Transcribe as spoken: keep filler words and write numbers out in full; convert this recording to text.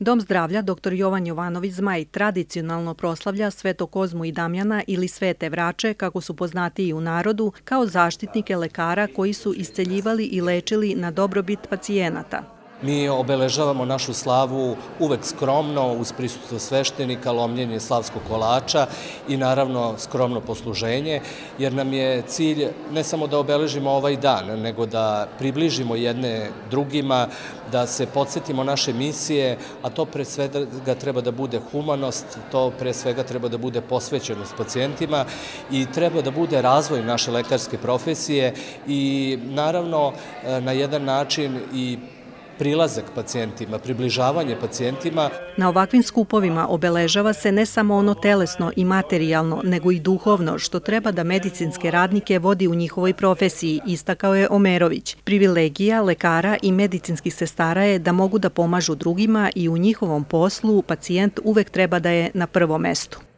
Dom zdravlja doktor Jovan Jovanović Zmaj tradicionalno proslavlja Sveto Kozmu i Damjana ili Svete Vrače, kako su poznatiji u narodu, kao zaštitnike lekara koji su isceljivali i lečili na dobrobit pacijenata. Mi obeležavamo našu slavu uvek skromno, uz prisustvo sveštenika, lomljenje slavskog kolača i naravno skromno posluženje, jer nam je cilj ne samo da obeležimo ovaj dan, nego da približimo jedne drugima, da se podsjetimo naše misije, a to pre svega treba da bude humanost, to pre svega treba da bude posvećenost pacijentima i treba da bude razvoj naše lekarske profesije i naravno na jedan način i prilazak pacijentima, približavanje pacijentima. Na ovakvim skupovima obeležava se ne samo ono telesno i materijalno, nego i duhovno, što treba da medicinske radnike vodi u njihovoj profesiji, istakao je Omerović. Privilegija lekara i medicinskih sestara je da mogu da pomažu drugima i u njihovom poslu pacijent uvek treba da je na prvom mestu.